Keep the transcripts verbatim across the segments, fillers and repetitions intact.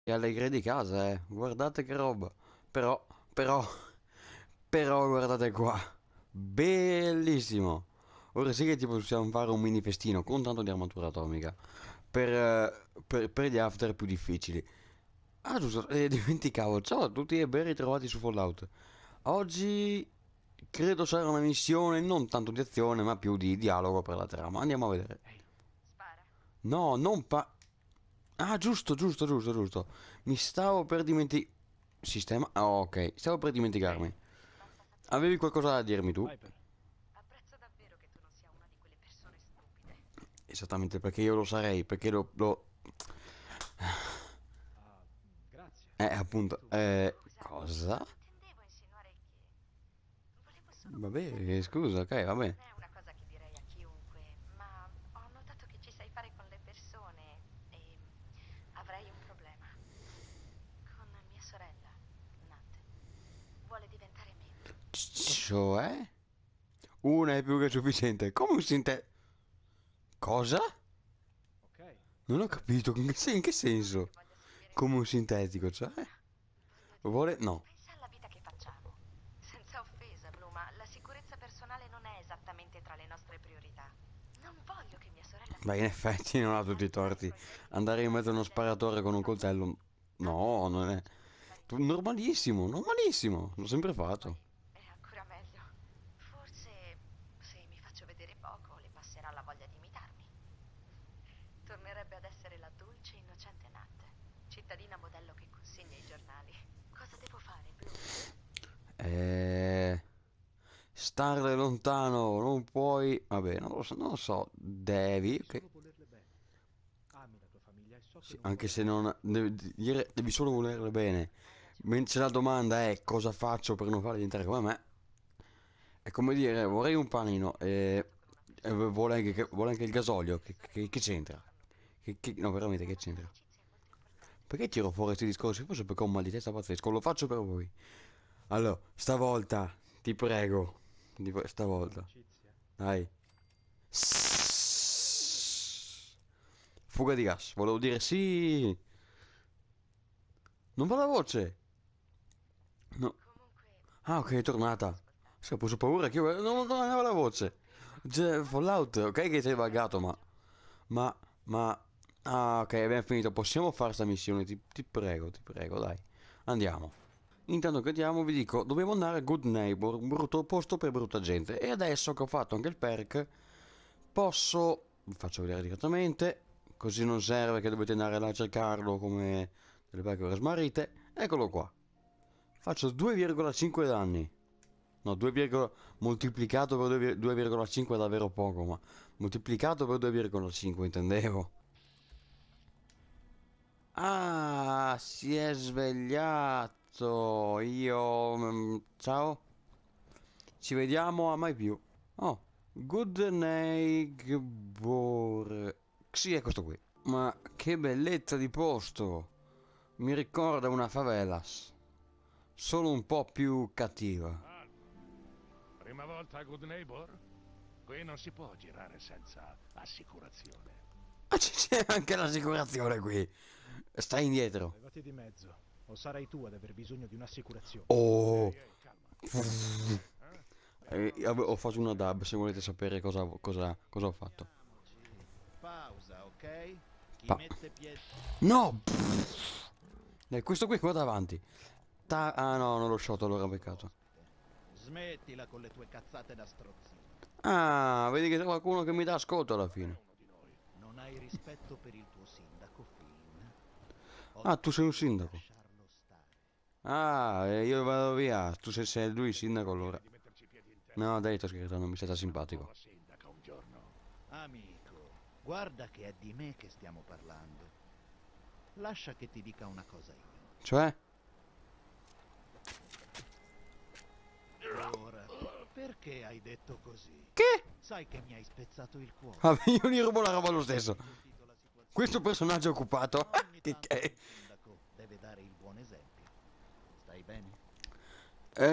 E allegre di casa, eh. Guardate che roba. Però, però, però guardate qua. Bellissimo. Ora sì che ti possiamo fare un mini festino con tanto di armatura atomica. Per, eh, per, per gli after più difficili. Ah, giusto, eh, dimenticavo. Ciao a tutti e ben ritrovati su Fallout. Oggi credo sarà una missione non tanto di azione, ma più di dialogo per la trama. Andiamo a vedere. Ehi, spara. No, non pa... Ah, giusto, giusto, giusto, giusto. Mi stavo per dimenticare... Sistema? Ah, ok. Stavo per dimenticarmi. Ehi, basta sapere Avevi che qualcosa da esisto. dirmi tu? Viper. Apprezzo davvero che tu non sia una di quelle persone stupide. Esattamente, perché io lo sarei, perché lo... lo... Ah, mm, grazie. Eh, E appunto, tu? eh... Scusa, Cosa? non intendevo insinuare che... Volevo solo chiederti Vabbè, una scusa, cosa. ok, vabbè. Non è una cosa che direi a chiunque, ma ho notato che ci sai fare con le persone e avrei un problema. Con mia sorella, Nat. Vuole diventare membro. Cioè? Una è più che sufficiente. Come si intende? Cosa? Ok, Non ho serve. capito, in che, sen- in che Non è senso? che voglia subire Come un niente. sintetico, cioè? Voglio Vuole... dire, No. pensa alla vita che facciamo. Senza offesa, Blu, ma la sicurezza personale non è esattamente tra le nostre priorità. Non voglio che mia sorella Beh, in finisca per effetti non ha tutti sperimentare i torti. presto i benefici Andare in della mezzo a uno dipendenza sparatore con un coltello... dall'alcol. No, Anzi, non è... Tu- sbaglierei. Normalissimo, normalissimo. L'ho sempre fatto. Poi è ancora meglio. Forse se mi faccio vedere poco le passerà la voglia di imitarmi. Tornerebbe ad essere la dolce e innocente Nat, cittadina modello che consegna i giornali. Cosa devo fare, Blu? Eh... Starle lontano, non puoi... Vabbè, non lo so, non lo so. Devi, Devi ok. solo volerle bene. Ami la tua famiglia e so che Sì, non anche vuoi se lasciarli non... soli. Devi, dire- devi solo volerle bene. Hai ragione. Mentre la domanda è cosa faccio per non farle diventare come me, è come dire, vorrei un panino e, Parlato con una e persona vuole che anche, vuole anche il gasolio. Che, sarebbe che- che contenta di c'entra? farlo. Che, che- no, veramente, La che nostra c'entra? amicizia è molto importante. Perché tiro fuori questi discorsi? Forse perché ho un mal di testa pazzesco. Lo faccio per voi. Allora, stavolta, ti prego. Di- Stavolta. Amicizia? Dai. Sss. Fuga di gas. Volevo dire sì. Non va la voce. No. Comunque, Ah, ok, è grazie per avermi tornata. ascoltato. Sì, ho preso paura che io... Non, non aveva la voce. Vedi, Cioè, basta Fallout, ok dirlo. che sei È buggato, ma... peggio. Ma... Ma... Ah, ok, abbiamo finito. Possiamo fare sta missione? Ti, ti prego, ti prego, dai. Andiamo. Intanto che andiamo, vi dico, dobbiamo andare a Good Neighbor, un brutto posto per brutta gente. E adesso che ho fatto anche il perk, posso... Vi faccio vedere direttamente, così non serve che dovete andare là a cercarlo come delle pecore smarrite. Eccolo qua. Faccio due virgola cinque danni. No, due, moltiplicato per due virgola cinque è davvero poco, ma moltiplicato per due virgola cinque intendevo. Ah, si è svegliato. Io... mm, ciao. Ci vediamo a mai più. Oh, good neighbor. Sì, è questo qui. Ma che bellezza di posto. Mi ricorda una favelas. Solo un po' più cattiva. Salve. Prima volta a Good Neighbor? Qui non si può girare senza assicurazione. Ah, c- c'è anche l'assicurazione qui. Stai indietro. Levati di mezzo, o sarai tu ad aver bisogno di un'assicurazione. Oh. Ehi, ehi, calma. Cosa c'è, eh? Eh, Nessuno vabbè, deve ho fatto sapere una niente. dub se volete sapere cosa, cosa, cosa ho fatto. Calmiamoci. Pausa, ok? Chi Pa- mette piede... no! Dai, questo qui qua davanti. Ta- ah no, non l'ho shot, allora peccato. Ospite. Smettila con le tue cazzate da strozzino. Ah, vedi che c'è qualcuno che mi dà ascolto alla Non è fine. uno di noi. Non hai rispetto per il tuo sindaco, Finn. Ho Ah, tu sei un detto di sindaco. lasciarlo stare. Ah, e io vado via. Tu sei, sei lui il Non ti sindaco allora. conviene di metterci i piedi in No, testa. dai, sto scherzando, mi stai Ci sarà una simpatico. nuova sindaca un giorno. Amico, guarda che è di me che stiamo parlando. Lascia che ti dica una cosa io. Cioè? Ora, perché hai detto così? Che? Sai che mi hai spezzato il cuore. Vabbè, io gli rubo la roba lo Hai stesso. gestito la situazione Questo personaggio è benissimo, occupato. ma ogni Che tanto che? un sindaco deve dare il buon esempio. Stai bene?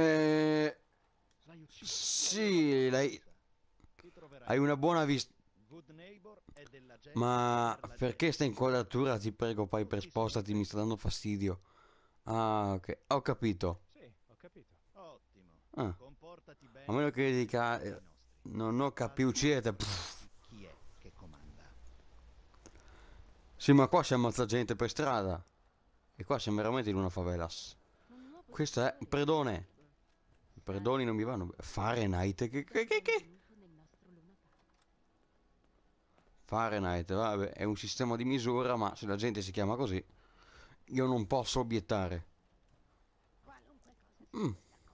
Eh... L'hai ucciso. Sei una Sì, buona lei... mossa. Ti troverai Hai una meglio. buona vista... Good Neighbor è della gente Ma per la perché gente. sta inquadratura? Ti prego, Piper, spostati, mi sta dando fastidio. Ah, ok, ho capito. Sì, ho capito. Ottimo. Ah, Comportati a meno bene che come dica... dei eh, nostri. non ho Basta che capiucciete. capisci chi è che comanda. Sì, ma qua si ammazza gente per strada. E qua siamo veramente in una favelas. Questo è Predone. I predoni non mi vanno. Fahrenheit. Che, che, che, che? Fahrenheit, vabbè, è un sistema di misura, ma se la gente si chiama così, io non posso obiettare. Mm.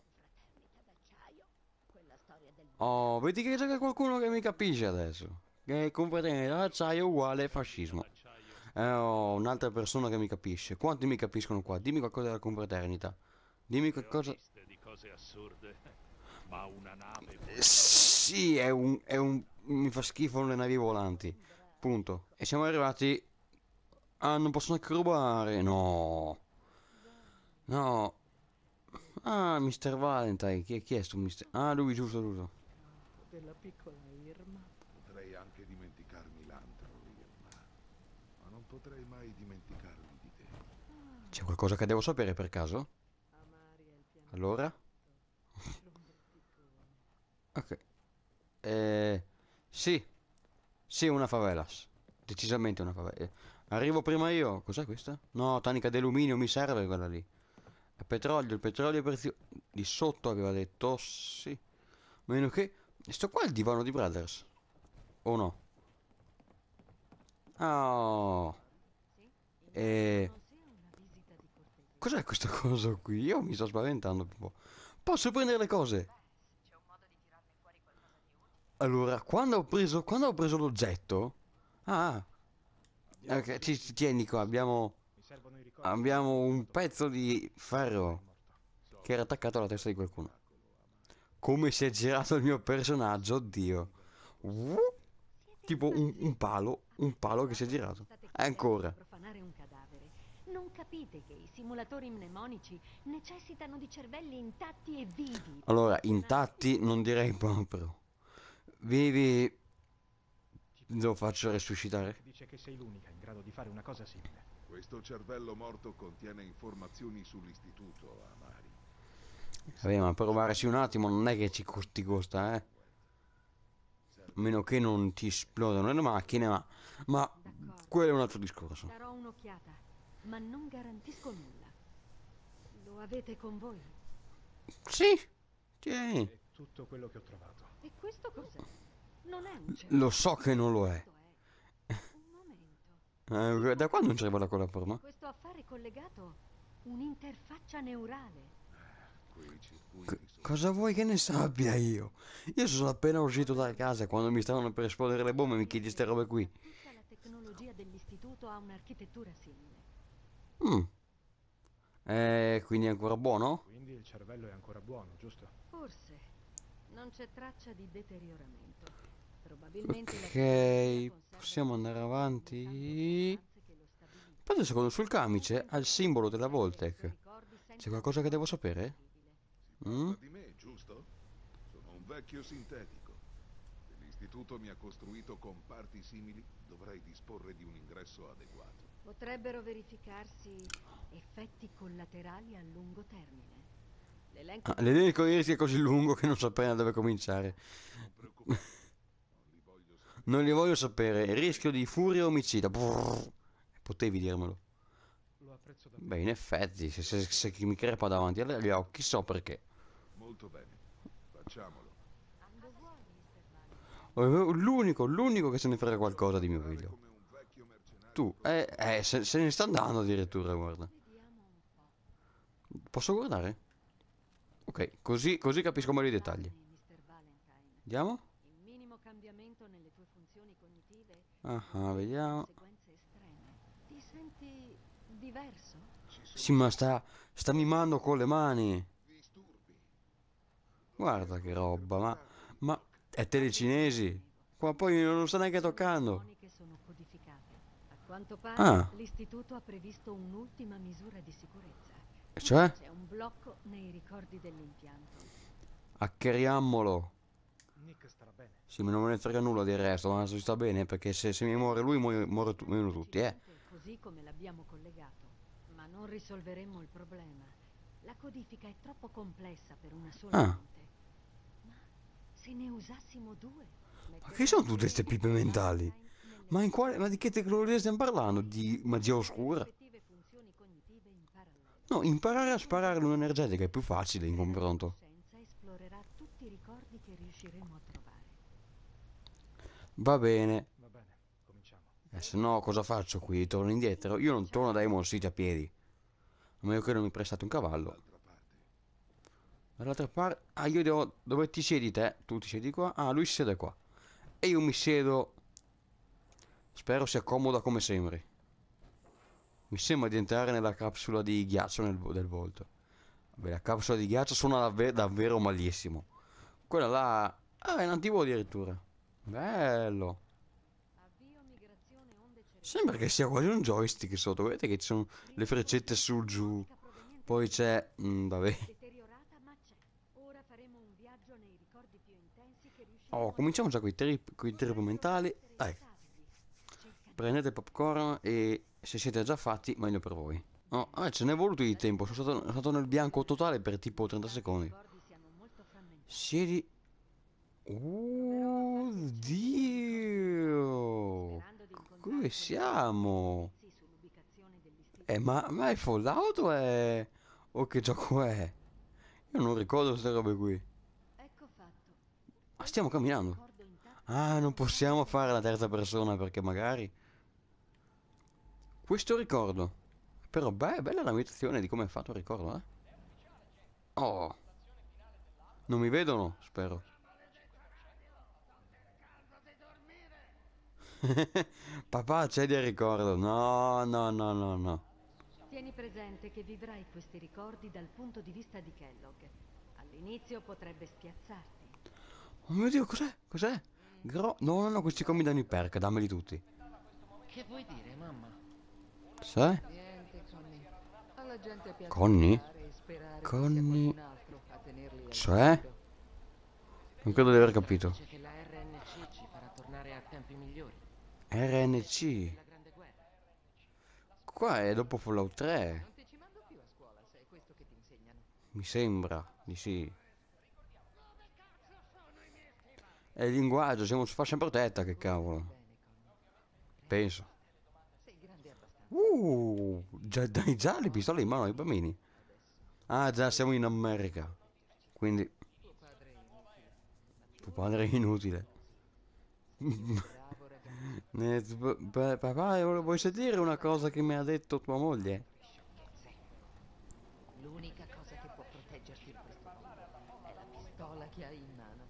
Oh, vedi che c'è qualcuno che mi capisce adesso. Che competente d'acciaio è uguale fascismo. Eh, ho un'altra persona che mi capisce. Quanti mi capiscono qua? Dimmi qualcosa della confraternita. Dimmi Ne ho qualcosa... viste di cose assurde, ma una nave Eh, voladora? Sì, è un, è un... mi fa schifo le navi volanti. Punto. E siamo arrivati... Ah, non posso neanche rubare. No. No. Ah, mister Valentine. Chi è, chi è sto mister... Ah, lui, giusto, giusto. Della piccola Irma. Potrei anche dimenticarmi l'antro, Irma, ma non potrei mai dimenticarmi di te. C'è qualcosa che devo sapere per caso? Amari è il piano. Allora? L'ombricone. Ok. Eh... Sì. Sì, una favelas. Decisamente una favela. Eh, Arrivo prima io. Cos'è questa? No, tanica d'alluminio mi serve quella lì. È petrolio, il petrolio è prezioso. Di sotto aveva detto sì. Meno che... Sto qua è il divano di Brothers. O no? Oh. E... Cos'è questa cosa qui? Io mi sto spaventando un po'. Posso prendere le cose? Beh, c'è un modo di tirarne fuori qualcosa di utile. Allora, quando ho preso, quando ho preso l'oggetto... Ah, Abbiamo ok, così ti, ti tieni qua, tutto. abbiamo... Mi servono i ricordi. Abbiamo un Fatto per pezzo di Irma è ferro morto. So che era che attaccato alla sei testa di un qualcuno. miracolo, Amari. Come si è girato il mio personaggio, oddio. Uh, Siete tipo un, un impazziti. palo, un palo che si è Avete girato. state E chiedendo ancora. di profanare un cadavere. Non capite che i simulatori mnemonici necessitano di cervelli intatti e vivi per Allora, funzionare? intatti non direi proprio. Vivi... Lo faccio resuscitare. Dice che sei l'unica in grado di fare una cosa simile. Questo cervello morto contiene informazioni sull'istituto, Amari. Vabbè, ma Servono provarsi un attimo non è che ci solamente costi costa, eh. Serve A meno che non ti esplodano le macchine, ma... Ma D'accordo. quello è un altro discorso. Darò un'occhiata, ma non garantisco nulla. Lo avete con voi? Sì, tieni. È tutto quello che ho trovato. E questo cos'è? Non è un Lo cervello. so che non lo è. Questo è... Un momento. Eh, da quando non c'era la colla forma? Questo affare è collegato un'interfaccia neurale. quei C- circuiti sono cosa vuoi che ne sappia io? Io sono appena uscito da casa quando mi stavano per esplodere le bombe e mi chiedi ste robe qui. Tutta la tecnologia dell'istituto ha un'architettura simile. Mm. Eh, quindi è ancora buono? Quindi il cervello è ancora buono, giusto? Forse non c'è traccia di deterioramento. Probabilmente la Ok, tecnologia conserva possiamo andare avanti. le sostanze che lo stabiliscono. Aspetta un secondo, sul camice ha il simbolo della Voltec. C'è qualcosa che devo sapere? Si parla Mm? di me, giusto? Sono un vecchio sintetico. Se l'istituto mi ha costruito con parti simili, dovrei disporre di un ingresso adeguato. Potrebbero verificarsi effetti collaterali a lungo termine. L'elenco Ah, di l'elenco ieri è così lungo che non so appena dove cominciare. Non preoccupare, non li voglio sapere. Non li voglio sapere. Rischio di furia omicida. Brrr. Potevi dirmelo. Lo apprezzo Beh, davvero. in effetti, se, se, se chi mi crepa davanti agli occhi, so perché. Molto bene, facciamolo. Quando vuoi, mister Valentine. Eh, L'unico, l'unico che se ne frega qualcosa di mio Lavorare figlio. come un vecchio mercenario Tu, eh, eh, se, se ne sta andando addirittura, guarda. Vediamo un po'. Posso guardare? Ok, così, così capisco meglio i dettagli. Bene, mister Valentine. Andiamo? Il minimo cambiamento nelle tue funzioni cognitive Ah, ha delle vediamo. conseguenze estreme. Ti senti diverso? Ci sono Sì, ma sta, sta mimando con le mani. disturbi. Guarda che roba, ma, Fermarli, ma Doc. è telecinesi. Qua poi non lo sta neanche Sono toccando. suoni che sono codificate. A quanto pare Ah. l'istituto ha previsto un'ultima misura di sicurezza. E cioè? C'è un blocco nei ricordi dell'impianto. Hackeriammolo. Nick, Nick starà bene. Sì, ma non me ne frega nulla del resto, ma si sta bene, perché se, se mi muore lui, muoio- muore tu- muoiono tutti, eh. Così come l'abbiamo collegato, ma non risolveremmo il problema. La codifica è troppo complessa per una sola Ah, mente. Ma se ne usassimo due, ma che sono tutte queste pipe mentali? Ma in quale, ma di che tecnologia stiamo parlando? Di magia oscura? No, imparare a sparare l'energetica è più facile in confronto. esplorerà tutti i ricordi che riusciremo a trovare. Va bene. Va bene, cominciamo. E se no, cosa faccio qui? Torno indietro? Io non torno da Diamond City a piedi. A meno che non mi prestate un cavallo. Dall'altra parte. Dall'altra parte... Ah, io devo... Dove ti siedi te? Tu ti siedi qua? Ah, lui si siede qua. E io mi siedo... Spero sia comoda come sembri. Mi sembra di entrare nella capsula di ghiaccio nel, del volto. Vabbè, la capsula di ghiaccio suona davvero, davvero malissimo. Quella là... Ah, è un antivo addirittura. Bello. Avvio migrazione onde cerebrali. Sembra che sia quasi un joystick sotto. Vedete che ci sono le freccette su giù. Poi c'è... Mm, vabbè. Deteriorata, ma c'è. Ora faremo un viaggio nei ricordi più intensi che riusciremo Oh, a cominciamo già trovare. con i trip, con i trip mentali. Dai, prendete popcorn e se siete già fatti, meglio per voi. Oh, ah, ce n'è voluto di tempo. Sono stato, sono stato nel bianco totale per tipo trenta secondi. Siedi... Oh, Dio! Dove siamo? Eh, ma, ma è Fallout o è... O che gioco è? Io non ricordo queste robe qui. Ecco fatto. Ma stiamo camminando. Ah, non possiamo fare la terza persona perché magari... Questo ricordo. Però beh, bella la meditazione di come è fatto il ricordo, eh. Oh. Non mi vedono, spero. Papà, c'è del ricordo. No, no, no, no, no. Tieni presente che vivrai questi ricordi dal punto di vista di Kellogg. All'inizio potrebbe spiazzarti. Oh mio Dio, cos'è? Cos'è? Gro... No, no, no, questi qua mi danno i perk, dammeli tutti. Che vuoi dire, mamma? Sai? Niente, Conny. Alla gente piace Conny? giocare e sperare che sia Conny... qualcun altro a tenerli al Cioè? sicuro. Non credo di aver capito. Dice che la R N C ci farà tornare a tempi migliori. R N C. La Grande Guerra. Qua è dopo Fallout tre. Non ti ci mando più a scuola se è questo che ti insegnano. Mi sembra di sì. È il linguaggio, siamo su fascia protetta, che cavolo. Bene, Conny. Penso. Sei grande abbastanza. Uh, già, dai, già le pistole in mano ai bambini. Ah, già siamo in America. Quindi Tuo padre è inutile. tuo padre è inutile. Bravo ragazzo. Eh, p- p- Papà, vuoi sentire una cosa che mi ha detto tua moglie? L'unica cosa che può proteggerti in questo mondo è la pistola che hai in mano.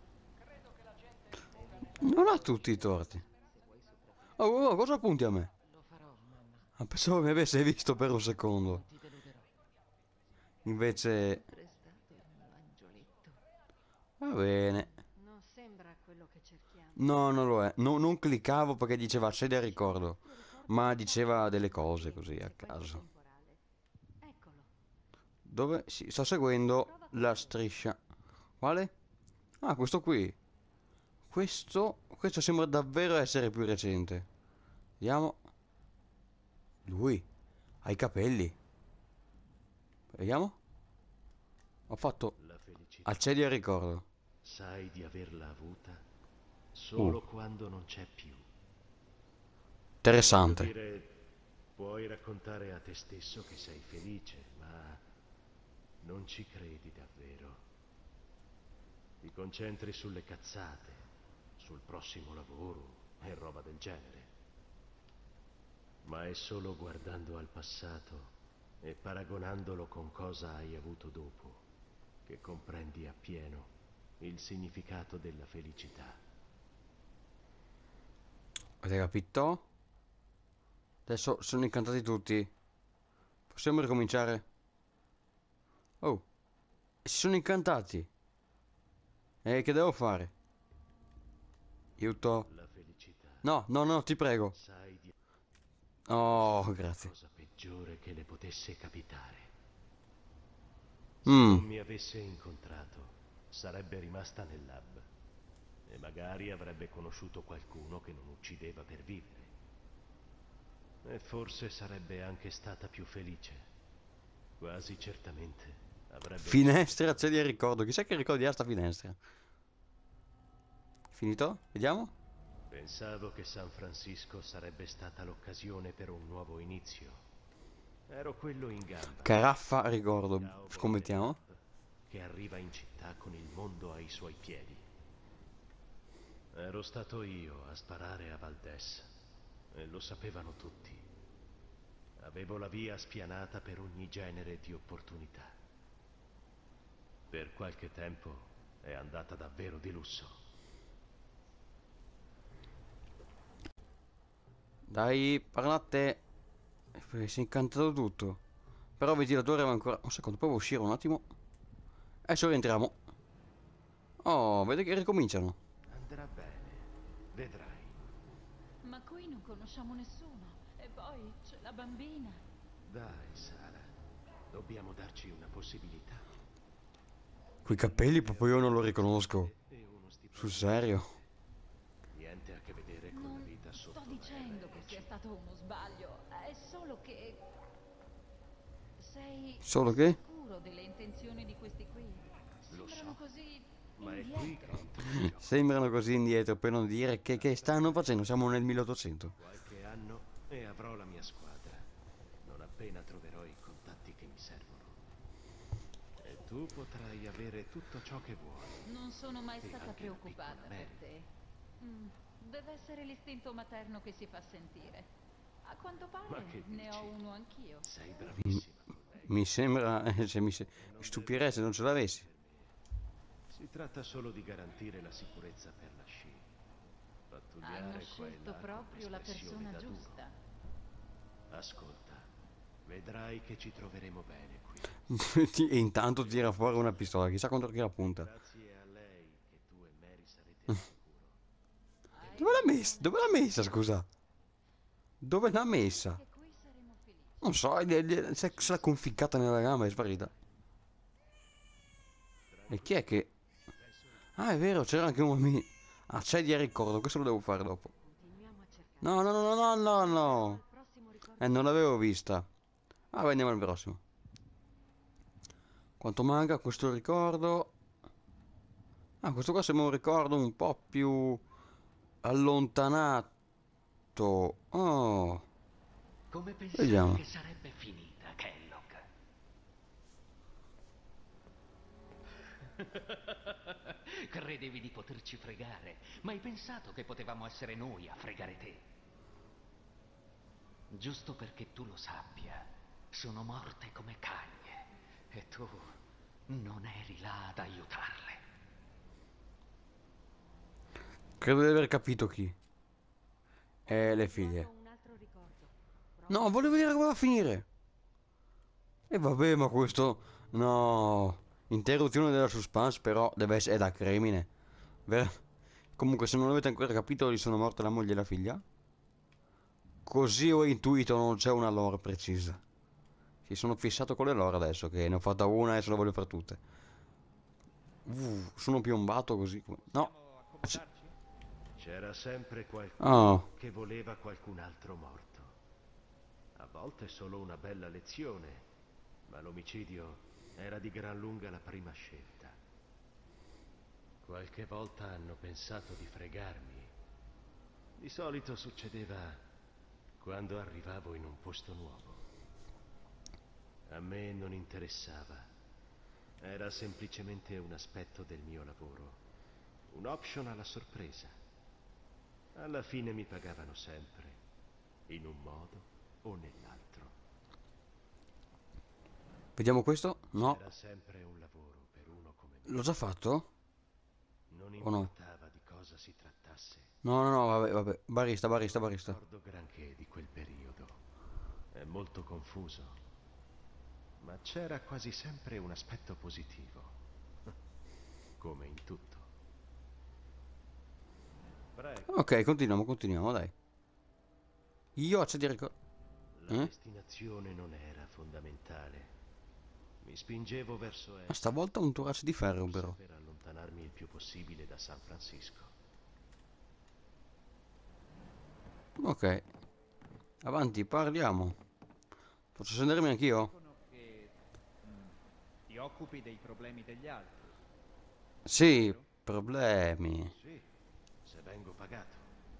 Non ha tutti i torti. Oh, oh, cosa punti a me? Lo farò, mamma. Ah, pensavo mi avesse visto per un secondo. Non ti deluderò. Invece... Prestato il mio angioletto. Va bene. Non sembra quello che cerchiamo. No, non lo è. No, non cliccavo perché diceva accedi al ricordo. Ma diceva delle cose così a caso. Eccolo. Dove? Sì, sto seguendo la striscia. Quale? Ah, questo qui. Questo... Questo sembra davvero essere più recente. Vediamo. Lui. Ha i capelli. Vediamo. Ho fatto... La felicità. Accedi al ricordo. Sai di averla avuta solo Uh. quando non c'è più. Interessante. Voglio dire, puoi raccontare a te stesso che sei felice, ma non ci credi davvero. Ti concentri sulle cazzate, sul prossimo lavoro e roba del genere. Ma è solo guardando al passato e paragonandolo con cosa hai avuto dopo che comprendi appieno il significato della felicità. Avete capito? Adesso sono incantati tutti. Possiamo ricominciare? Oh. Si sono incantati. E che devo fare? Aiuto. La felicità. No, no, no, ti prego. Sai di Oh, grazie. cosa peggiore che le potesse capitare. Se Mm. non mi avesse incontrato, sarebbe rimasta nel lab. E magari avrebbe conosciuto qualcuno che non uccideva per vivere. E forse sarebbe anche stata più felice. Quasi certamente avrebbe... Finestra, accedi al ricordo. Chissà che ricordi ha sta finestra. Finito? Vediamo? Pensavo che San Francisco sarebbe stata l'occasione per un nuovo inizio. Ero quello in gamba. Caraffa ricordo. Scommettiamo. Che arriva in città con il mondo ai suoi piedi. Ero stato io a sparare a Valdez. E lo sapevano tutti. Avevo la via spianata per ogni genere di opportunità. Per qualche tempo è andata davvero di lusso. Dai, parla a te. Si è incantato tutto. Però il ventilatore va ancora... Un secondo, provo a uscire un attimo. Adesso rientriamo. Oh, vede che ricominciano. Andrà bene, vedrai. Ma qui non conosciamo nessuno. E poi c'è la bambina. Dai, Sara. Dobbiamo darci una possibilità. Quei capelli proprio io non lo riconosco. Sul serio. Niente a che vedere con la vita sotto. Sto dicendo che sia stato uno sbaglio. È solo che... Sei Solo che? sicuro delle intenzioni di questi qui? Lo Sembrano so, così ma è qui indietro. che... Sembrano così indietro per non dire che, che stanno facendo. Siamo nel milleottocento. Qualche anno e avrò la mia squadra. Non appena troverò i contatti che mi servono. E tu potrai avere tutto ciò che vuoi. Non sono mai E stata anche la preoccupata piccola per Mary. te. Mm, deve essere l'istinto materno che si fa sentire. A quanto Ma pare che ne ho dici? uno anch'io. Sei bravissima con lei. Mi sembra... eh, se mi, se- mi stupirei se non ce l'avessi. Si tratta solo di garantire la sicurezza per la sci. Pattugliare Hanno qua e scelto là con proprio la espressioni persona da duro. giusta. Ascolta, vedrai che ci troveremo bene qui. E intanto tira fuori una pistola. Chissà contro chi la punta. Grazie a lei che tu e Mary sarete al sicuro. Hai Dove l'ha messa? ragione. Dove l'ha messa, scusa? Dove l'ha messa? Che qui saremo felici. Non so, è- è- se se l'ha conficcata nella gamba e è sparita. E chi è che... Ah, è vero, c'era anche un... mi- Accedi al ricordo, questo lo devo fare dopo. Continuiamo a cercare. No, no, no, no, no, no, no. Al prossimo ricordo. Eh, non l'avevo vista. Ah, vai, andiamo al prossimo. Quanto manca questo ricordo? Ah, questo qua sembra un ricordo un po' più allontanato. Oh, Come pensavi vediamo. che sarebbe finita, Kellogg? Credevi di poterci fregare, ma hai pensato che potevamo essere noi a fregare te? Giusto perché tu lo sappia, sono morte come cagne e tu non eri là ad aiutarle. Credo di aver capito chi. Eh, le figlie. Un altro ricordo. No, volevo vedere come va a finire. E vabbè, ma questo... No. Interruzione della suspense, però deve essere... È da crimine. Ver- Comunque, se non avete ancora capito, gli sono morte la moglie e la figlia. Così ho intuito, non c'è una lore precisa. Si sono fissato con le lore adesso, che ne ho fatta una e adesso la voglio fare tutte. Uh, sono piombato così. come- No. C'era sempre qualcuno Oh. che voleva qualcun altro morto. A volte solo una bella lezione, ma l'omicidio era di gran lunga la prima scelta. Qualche volta hanno pensato di fregarmi. Di solito succedeva quando arrivavo in un posto nuovo. A me non interessava. Era semplicemente un aspetto del mio lavoro. Un option alla sorpresa. Alla fine mi pagavano sempre, in un modo o nell'altro. Vediamo questo? No. Era sempre un lavoro per uno come me. L'ho già fatto? Non O no? importava di cosa si trattasse. No, no, no, vabbè, vabbè. Barista, barista, Non barista. ricordo granché di quel periodo. È molto confuso. Ma c'era quasi sempre un aspetto positivo. Come in tutto. Prego. Ok, continuiamo, continuiamo, dai. Io accedi a ricordo. La Eh? destinazione non era fondamentale. Mi spingevo verso Ma est stavolta un torace di ferro, però. per allontanarmi il più possibile da San Francisco. Ok. Avanti, parliamo. Posso sedermi anch'io? Dicono che mm, ti occupi dei problemi degli altri. Sì, problemi. Sì, se vengo pagato.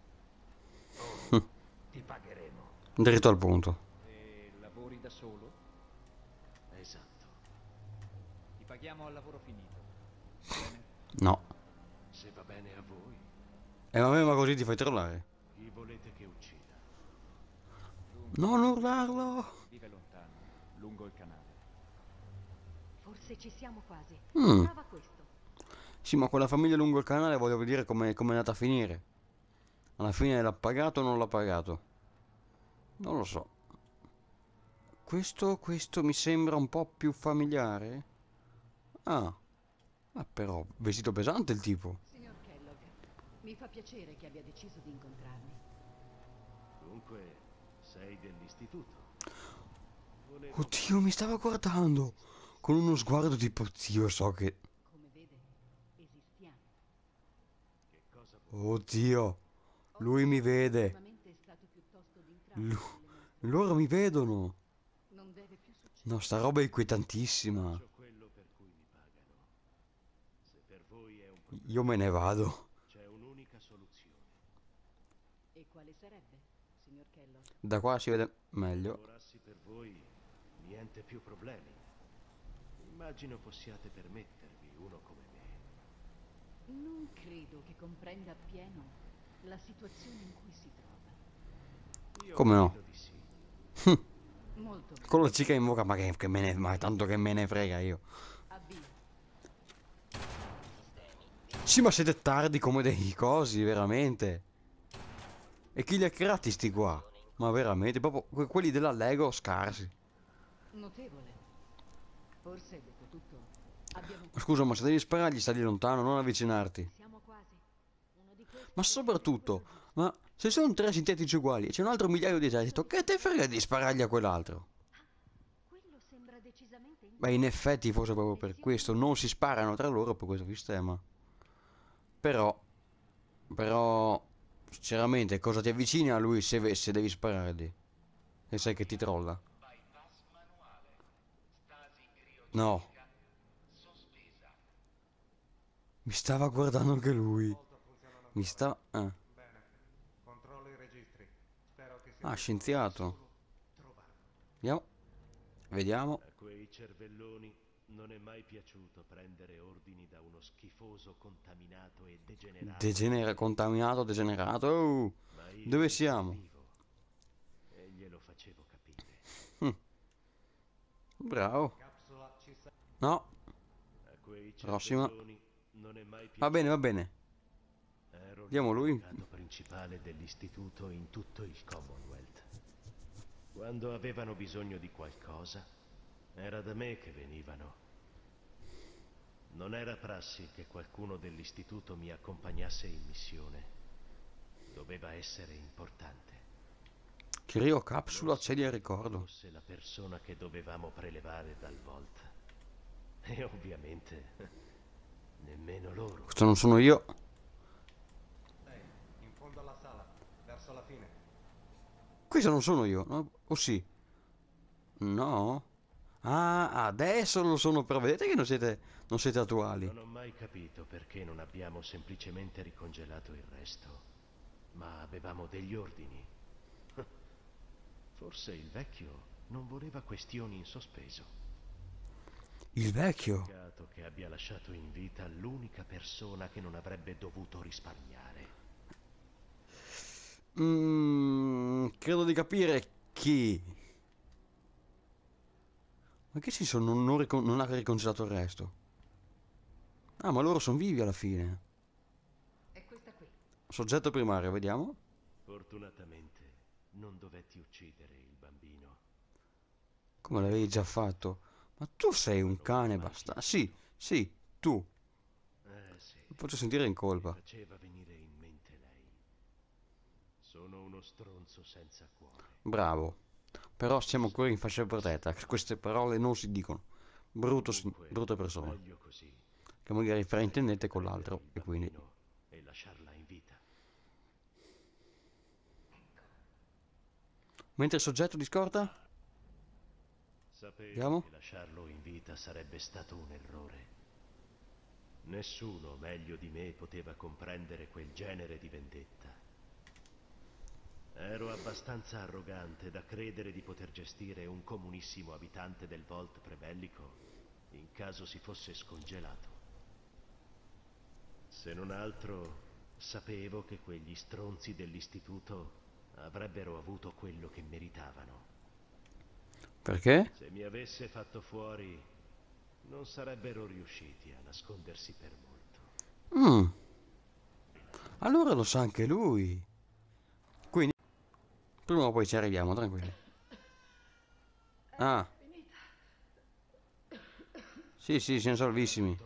Ti pagheremo. Dritto al punto. E lavori da solo? Esatto. Ti paghiamo al lavoro finito. Bene? No. Se va bene a voi, E a me ma così ti fai trollare. chi volete che uccida? Dunque, Non urlarlo. vive lontano, lungo il canale. Forse ci siamo quasi. Mm. Prova questo. Sì, ma quella famiglia lungo il canale voglio vedere come è andata a finire. Alla fine l'ha pagato o non l'ha pagato? Non lo so. Questo, questo mi sembra un po' più familiare. Ah. Ah, però, vestito pesante il tipo. Signor Kellogg, mi fa piacere che abbia deciso di incontrarmi. Dunque, sei dell'istituto. Volevo... Oddio, mi stava guardando. Con uno sguardo tipo, Dio, so che... Come vede, esistiamo. Che cosa vuoi? Oddio, lui mi vede. Ultimamente è stato piuttosto d'intralcio Lu- nelle nostre- Loro mi vedono. Non deve più succedere. No, sta roba è inquietantissima. Faccio quello per cui mi pagano. Se per voi è un problema, Io me ne vado. c'è un'unica soluzione. E quale sarebbe, signor Kellogg? Da qua si vede Se meglio. lavorassi per voi, niente più problemi. Immagino possiate permettervi uno come me. Non credo che comprenda appieno la situazione in cui si trova. Io Come no? credo di sì. Molto bene. Con la cica in bocca, ma che, che me ne... Ma tanto che me ne frega io. Avvio. Sì, ma siete tardi come dei cosi, veramente. E chi li ha creati sti qua? Ma veramente, proprio que- quelli della Lego scarsi. Notevole. Forse, dopo tutto, abbiamo... Scusa, ma se devi sparargli stai lontano, non avvicinarti. Siamo quasi. Uno di questi Ma è soprattutto, quello giusto. ma se sono tre sintetici uguali e c'è un altro migliaio di esercito, che te frega di sparargli a quell'altro? Quello sembra decisamente... Beh, in effetti forse proprio per questo non si sparano tra loro per questo sistema. Però, però, sinceramente, cosa ti avvicini a lui se, se devi sparargli? E sai che ti trolla? No. Mi stava guardando anche lui. Mi sta... Eh. Controllo i registri. Spero che sia Ah, tutto scienziato. Vediamo. Vediamo. A quei cervelloni non è mai piaciuto prendere ordini da uno schifoso, contaminato e degenerato. Degenera, contaminato, degenerato. Oh, Ma io dove siamo? servivo e glielo facevo capire. Hm. Bravo. Capsula ci sa- No. A quei Prossima. cervelloni non è mai piaciuto. Va bene, va bene. Ero Vediamo lui. l'impiegato principale dell'istituto in tutto il Commonwealth. Quando avevano bisogno di qualcosa, era da me che venivano. Non era prassi che qualcuno dell'istituto mi accompagnasse in missione. Doveva essere importante. Creo capsula, celia ricordo. Fosse la persona che dovevamo prelevare dal Vault. E ovviamente nemmeno loro. Questo non sono io. Ehi, in fondo alla sala, verso la fine. Questo non sono io, no? O sì? No? Ah, adesso lo sono, però vedete che non siete, non siete attuali. Non ho mai capito perché non abbiamo semplicemente ricongelato il resto, ma avevamo degli ordini. Forse il vecchio non voleva questioni in sospeso. Il vecchio? Peccato che abbia lasciato in vita l'unica persona che non avrebbe dovuto risparmiare. Mm, credo di capire chi. Ma che senso non, non, ricon- non ha ricongelato il resto? Ah, ma loro sono vivi alla fine. È questa qui. Soggetto primario, vediamo. Fortunatamente non dovetti uccidere il bambino. Come l'avevi già fatto? Ma tu sei un cane bastardo. Sì, sì, tu. Eh sì. Mi faccio sentire in colpa. Mi faceva venire in mente lei. Sono uno stronzo senza cuore. Bravo. Però siamo ancora in fascia protetta. Queste parole non si dicono. Brutto, si- Comunque, brutte persone. meglio così. Che magari fraintendete con l'altro. E quindi... E lasciarla in vita. Mentre il soggetto di scorta? Sapevo Vediamo. che lasciarlo in vita sarebbe stato un errore. Nessuno meglio di me poteva comprendere quel genere di vendetta. Ero abbastanza arrogante da credere di poter gestire un comunissimo abitante del Vault prebellico in caso si fosse scongelato. Se non altro, sapevo che quegli stronzi dell'istituto avrebbero avuto quello che meritavano. Perché? Se mi avesse fatto fuori, non sarebbero riusciti a nascondersi per molto. Mm. Allora lo sa anche lui. Quindi, prima o poi ci arriviamo, tranquilli. Ah. Sì, sì, siamo salvissimi.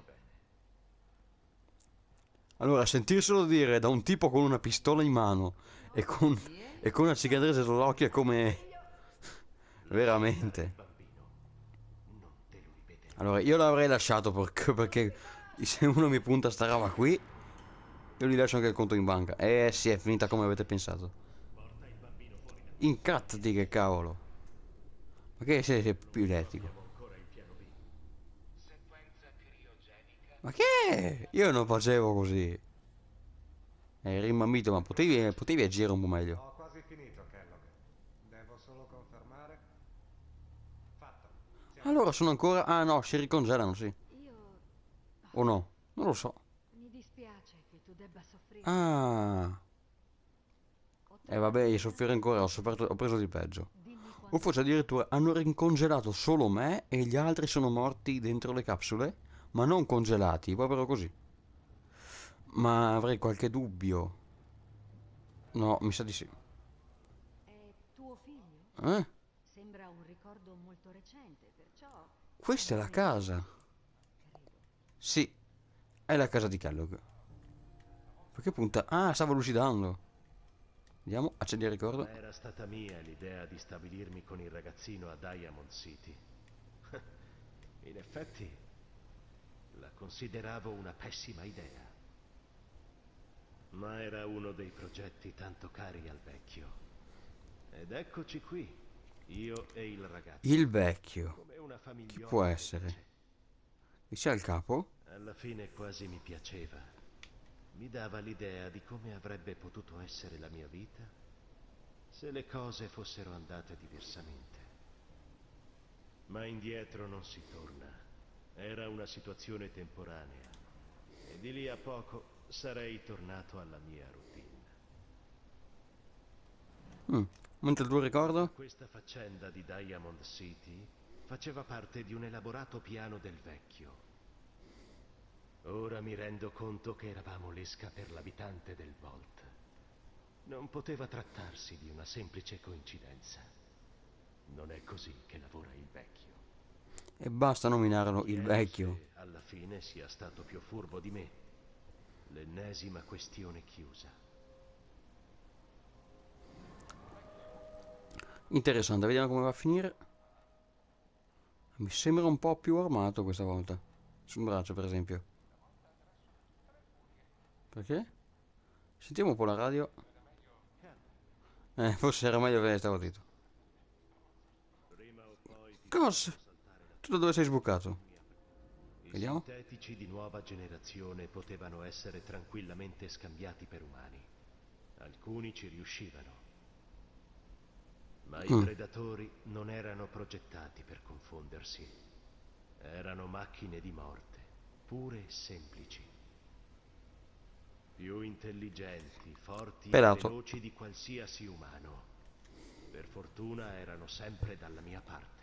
Allora, sentirselo dire da un tipo con una pistola in mano e con, e con una cicatrice sull'occhio è come... Veramente. Allora, io l'avrei lasciato perché, perché se uno mi punta sta roba qui, io gli lascio anche il conto in banca. Eh sì, è finita come avete pensato. Incattati, che cavolo. Ma che sei, sei più elettrico? Ma che è? Io non facevo così. È rimammito, ma potevi, potevi agire un po' meglio. Ho quasi finito, Kellogg. Devo solo confermare. Fatto. Siamo Allora sono ancora... Ah no, si ricongelano, sì. Io... O no? Non lo so. Mi dispiace che tu debba soffrire. Ah. E eh, vabbè, io soffrire ancora, ho, sofferto, ho preso di peggio. O forse addirittura hanno ricongelato solo me e gli altri sono morti dentro le capsule, ma non congelati, proprio così. Ma avrei qualche dubbio. No, mi sa di sì. È tuo figlio? Eh? Sembra un ricordo molto recente, perciò... Questa è la casa. Sì, è la casa di Kellogg. Perché punta? Ah, stavo lucidando. Vediamo, accendi il ricordo. Ma era stata mia l'idea di stabilirmi con il ragazzino a Diamond City. In effetti, la consideravo una pessima idea. Ma era uno dei progetti tanto cari al vecchio. Ed eccoci qui, io e il ragazzo. Il vecchio. Come una Chi famigliola può essere? Chi c'è il capo? Alla fine quasi mi piaceva. Mi dava l'idea di come avrebbe potuto essere la mia vita se le cose fossero andate diversamente. Ma indietro non si torna. Era una situazione temporanea e di lì a poco sarei tornato alla mia routine. Mm. Mentre il tuo ricordo? Questa faccenda di Diamond City faceva parte di un elaborato piano del vecchio. Ora mi rendo conto che eravamo l'esca per l'abitante del Vault. Non poteva trattarsi di una semplice coincidenza. Non è così che lavora il vecchio. E basta nominarlo il Chiedo vecchio. se alla fine sia stato più furbo di me. L'ennesima questione chiusa. Interessante, vediamo come va a finire. Mi sembra un po' più armato questa volta. Sul braccio, per esempio. Perché? Sentiamo un po' la radio. Eh, forse era meglio che stavo zitto. Cosa? Tu da dove sei sbucato? I Vediamo. sintetici di nuova generazione potevano essere tranquillamente scambiati per umani. Alcuni ci riuscivano. Ma i Mm. predatori non erano progettati per confondersi. Erano macchine di morte, pure e semplici. Più intelligenti, forti Pelato. e veloci di qualsiasi umano. Per fortuna erano sempre dalla mia parte.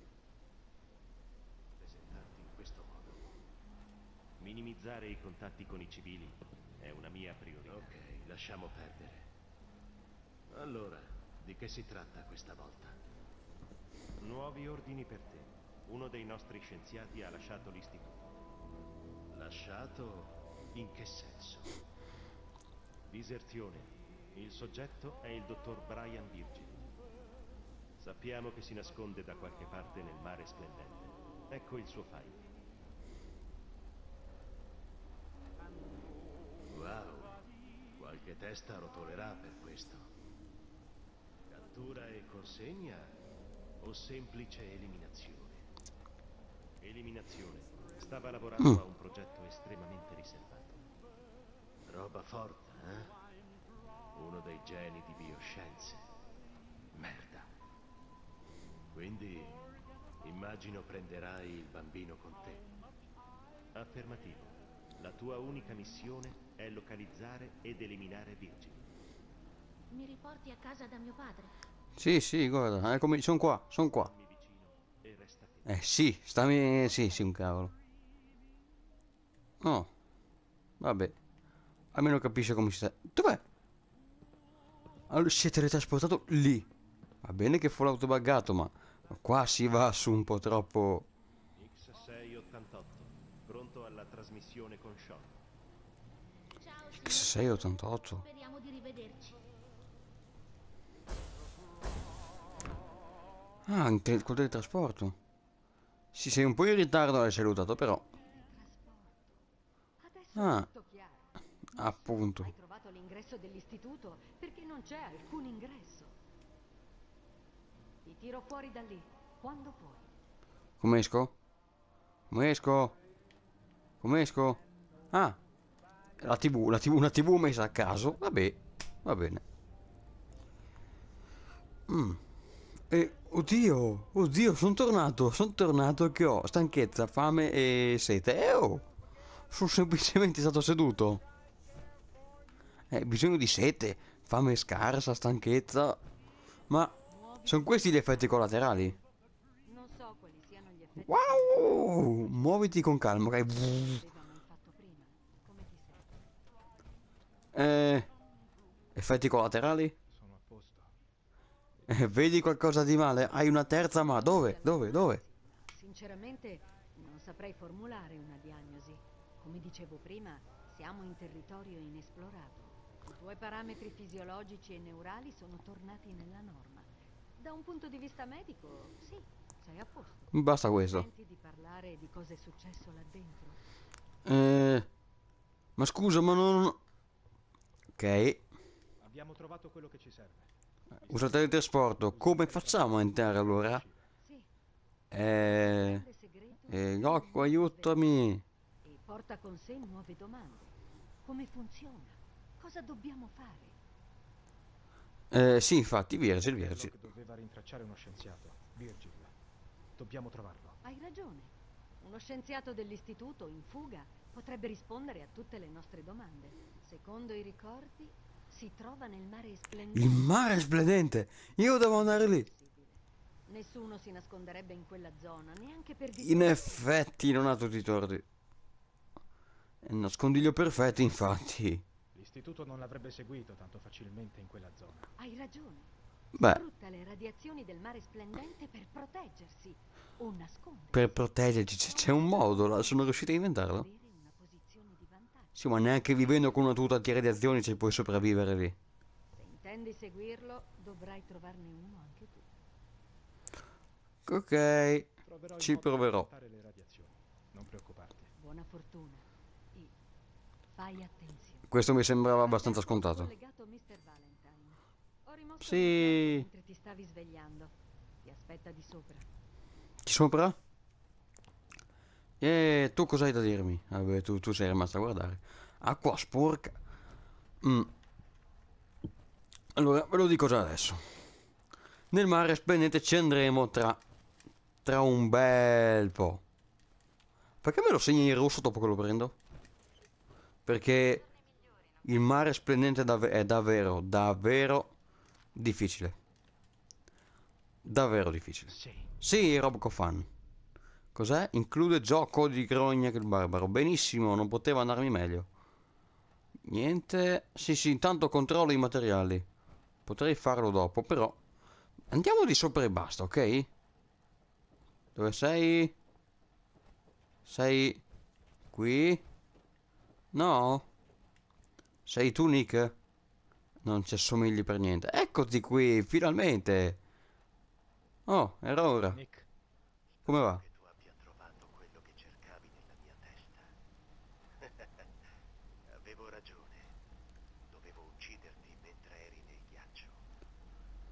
Presentarti in questo modo. Minimizzare i contatti con i civili è una mia priorità. Ok, lasciamo perdere. Allora, di che si tratta questa volta? nuovi ordini per te. Uno dei nostri scienziati ha lasciato l'istituto. Lasciato? In che senso? Diserzione. Il soggetto è il dottor Brian Virgil. Sappiamo che si nasconde da qualche parte nel mare splendente. Ecco il suo file. Wow, qualche testa rotolerà per questo. Cattura e consegna o semplice eliminazione? Eliminazione. Stava lavorando Mm. a un progetto estremamente riservato. Roba forte, eh? Uno dei geni di bioscienze. Merda. Quindi, immagino prenderai il bambino con te. Affermativo. La tua unica missione è localizzare ed eliminare Virgil. Mi riporti a casa da mio padre? Sì, sì, guarda, eh, come... sono qua, sono qua. Stammi vicino e resta fermo. Eh sì, stammi... sì, sì, un cavolo. No, vabbè. Almeno capisce come si sta... Dov'è? Allora, si è teletrasportato lì. Va bene che fu l'autobuggato, ma qua si va su un po' troppo... X sei ottantotto, pronto alla trasmissione con Sean. Ciao, X sei ottantotto. speriamo di rivederci. Ah, anche il teletrasporto. Sì, sei un po' in ritardo, l'hai salutato, però... Adesso Ah, è tutto chiaro. appunto. Hai trovato l'ingresso dell'istituto perché non c'è alcun ingresso. Ti tiro fuori da lì, quando puoi. Come esco? Come esco? Come esco? Ah, la tivù, la tivù, una tivù messa a caso. Vabbè, va bene. Mm. E, oddio, oddio, sono tornato, sono tornato che ho stanchezza, fame e sete. Eh, oh, sono semplicemente stato seduto. Eh, bisogno di sete, fame scarsa, stanchezza. Ma sono questi gli effetti collaterali? Non so quali siano gli effetti. Wow! Muoviti con calma, ok? Aveva mai fatto prima. Come ti senti? Eh, effetti collaterali? Sono a posto. Eh, vedi qualcosa di male? Hai una terza ma dove? Dove? Dove? Sinceramente, non saprei formulare una diagnosi. Come dicevo prima, siamo in territorio inesplorato. I tuoi parametri fisiologici e neurali sono tornati nella norma. Da un punto di vista medico, sì, sei a posto. Basta questo. Senti di parlare di cosa è successo là dentro? Eh, ma scusa, ma non... Ok, Abbiamo trovato quello che ci serve. usa il teletrasporto. Come facciamo a entrare allora? Sì. Eh... Grande segreto Eh, Goku, aiutami. e porta con sé nuove domande. Come funziona? Cosa dobbiamo fare? Eh, sì, infatti, Virgil, Virgil. Sherlock doveva rintracciare uno scienziato, Virgil. Dobbiamo trovarlo. Hai ragione. Uno scienziato dell'istituto in fuga potrebbe rispondere a tutte le nostre domande. Secondo i ricordi, si trova nel mare splendente. Il mare è splendente. Io devo andare lì. Nessuno si nasconderebbe in quella zona, neanche per In distruggere. effetti non ha tutti i torti. È il nascondiglio perfetto, infatti. L'istituto non l'avrebbe seguito tanto facilmente in quella zona. Hai ragione. Beh, Sfrutta le radiazioni del mare splendente per proteggersi o nascondersi. per proteggerci c- c'è un modo, la- sono riuscito a inventarlo. Avere una posizione di vantaggio. Sì, ma neanche vivendo con una tuta antiradiazioni ci puoi sopravvivere lì. Se intendi seguirlo, dovrai trovarne uno anche tu. Ok, Troverò il ci modo di proverò. evitare le radiazioni. Non preoccuparti. Buona fortuna. E fai attenzione. Questo mi sembrava abbastanza A te ho scontato. collegato mister Valentine. Ho rimosso Sì. l'oggetto mentre ti stavi svegliando. Ti aspetta di sopra. Chi sopra? E tu cosa hai da dirmi? Vabbè, tu, tu sei rimasto a guardare. Acqua sporca. Mm. Allora, ve lo dico già adesso. Nel mare splendente ci andremo tra... tra un bel po'. Perché me lo segni in rosso dopo che lo prendo? Perché il mare splendente è, dav- è davvero, davvero difficile. Davvero difficile. Sì. Sì, Robco fan. Cos'è? Include gioco di Grognac il barbaro. Benissimo, non poteva andarmi meglio. Niente. Sì, sì, intanto controllo i materiali. Potrei farlo dopo, però... Andiamo di sopra e basta, ok? Dove sei? Sei... qui? No? Sei tu, Nick? Non ci assomigli per niente. Eccoti qui, finalmente! Oh, era ora. Nick, Come va? Che tu abbia trovato quello che cercavi nella mia testa. Avevo ragione. Dovevo ucciderti mentre eri nel ghiaccio.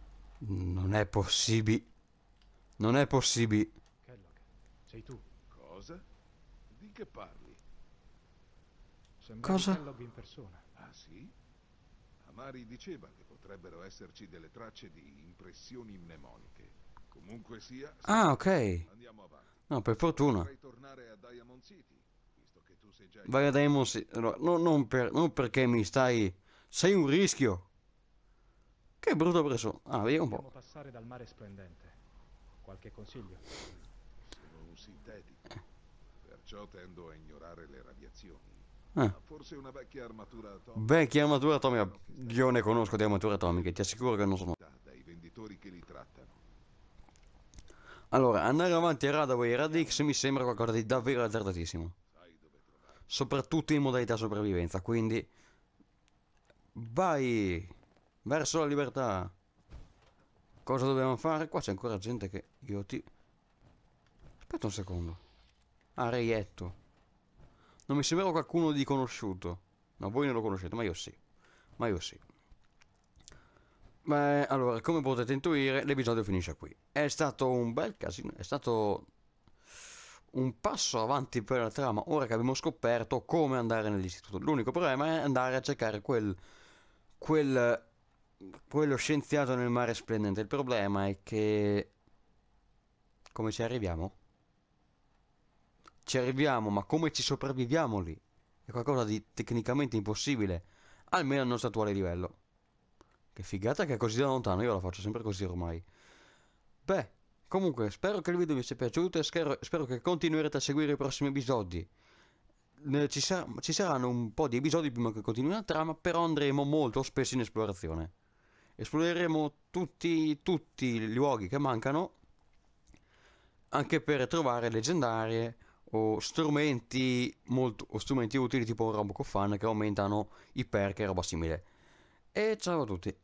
Non è possibile. Non è possibile. Kellogg, sei tu. Cosa? Di che parli? Sembra Cosa? Kellogg in persona. Ah sì? Amari diceva che potrebbero esserci delle tracce di impressioni mnemoniche. Comunque sia... Ah, ok. Andiamo avanti. No, per fortuna. Potrei tornare a Diamond City, visto che tu sei già... Vai a Diamond City. Allora, no, non, per, non perché mi stai... Sei un rischio. Che brutto preso. Ah, vediamo un Dobbiamo po'. passare dal mare splendente. Qualche consiglio? Sono un sintetico, perciò tendo a ignorare le radiazioni. Ah. Ma forse una vecchia armatura atomica... Vecchia armatura atomica. Io ne conosco di armature atomiche, ti assicuro che non sono... dai venditori che li trattano. Allora, andare avanti a Radaway e Radix mi sembra qualcosa di davvero azzardatissimo. Soprattutto in modalità sopravvivenza, quindi... Vai! Verso la libertà! Cosa dobbiamo fare? Qua c'è ancora gente che io ti... Aspetta un secondo. Ah, reietto. Non mi sembrava qualcuno di conosciuto. No, voi non lo conoscete, ma io sì. Ma io sì. Beh, allora, come potete intuire, l'episodio finisce qui. È stato un bel casino, è stato un passo avanti per la trama, ora che abbiamo scoperto come andare nell'istituto. L'unico problema è andare a cercare quel... quel... quello scienziato nel mare splendente. Il problema è che... Come ci arriviamo? Ci arriviamo, ma come ci sopravviviamo lì? È qualcosa di tecnicamente impossibile, almeno al nostro attuale livello. Che figata che è così da lontano, io la faccio sempre così ormai. Beh, comunque, spero che il video vi sia piaciuto e spero, spero che continuerete a seguire i prossimi episodi. Ci, sa ci saranno un po' di episodi prima che continui la trama, però andremo molto spesso in esplorazione. Esploreremo tutti, tutti i luoghi che mancano, anche per trovare leggendarie o strumenti, molto, o strumenti utili tipo un Robocop Fan che aumentano i perk e roba simile. E ciao a tutti.